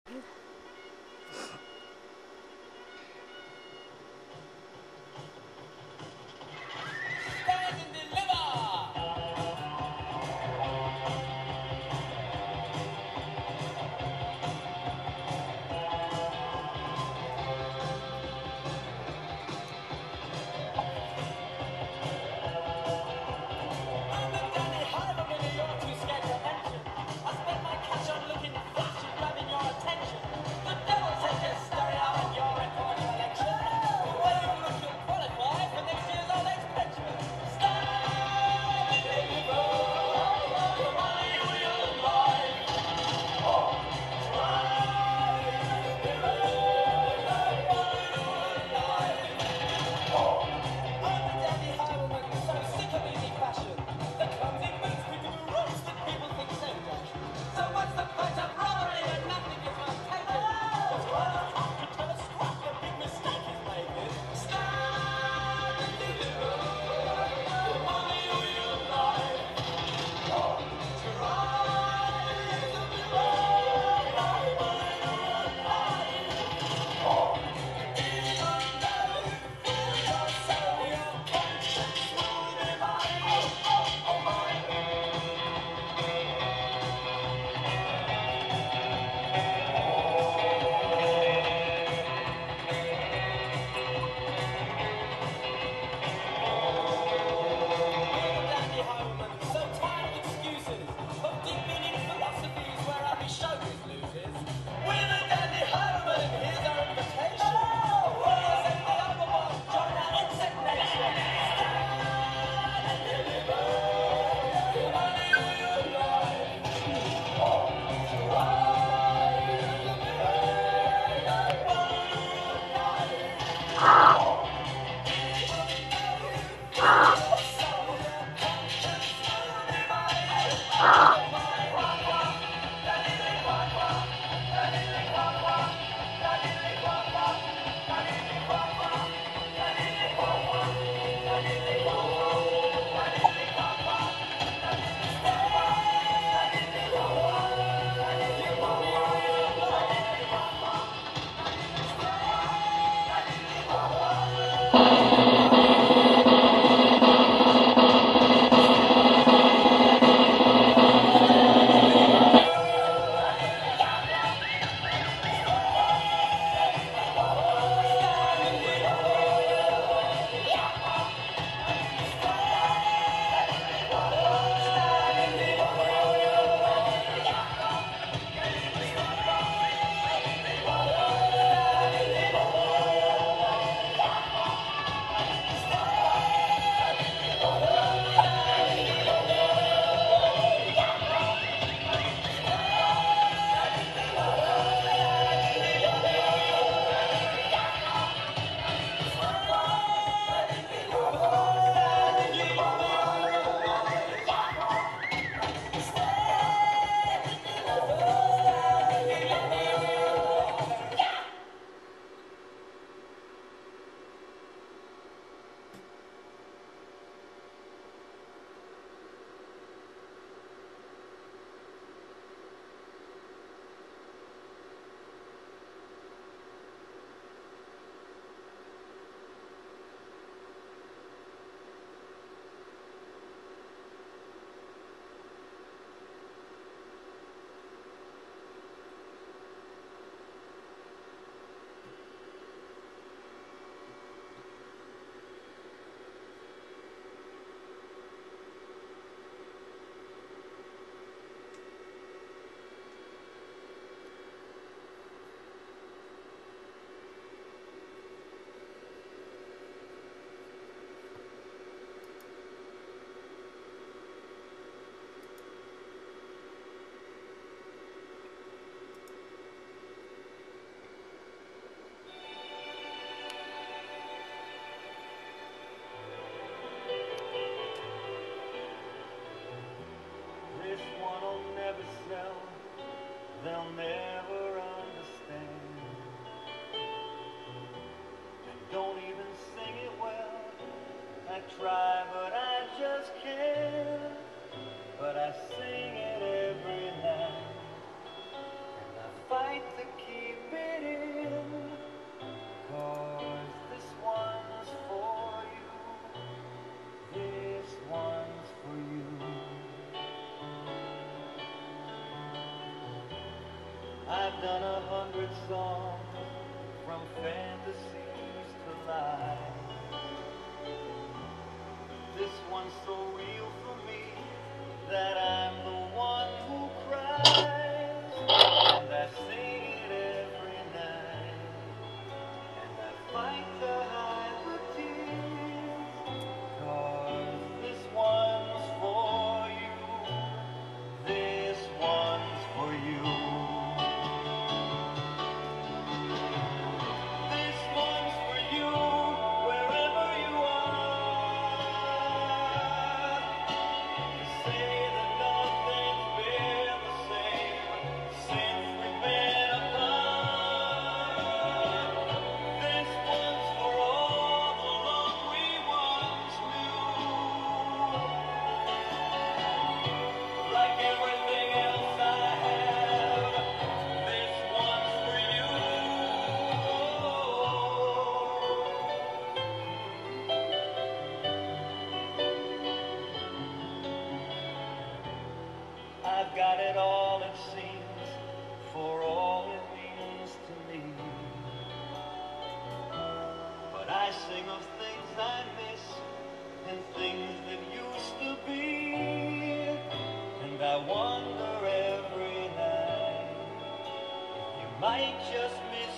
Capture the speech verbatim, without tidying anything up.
try, but I just can't. But I sing it every night, and I fight the I've done a hundred songs, from fantasies to lies. This one's so real for me that I'm the one who cries. And I sing it every night, and I fight to hide the tears. 'Cause this one's for you, this one's for you. This one's for you, wherever you are. Say that nothing's been the same since we've been apart. This one's for all the love we once knew. Like everything else I have, this one's for you. I've got it all, it seems, for all it means to me. But I sing of things I miss and things that used to be. And I wonder every night if you might just miss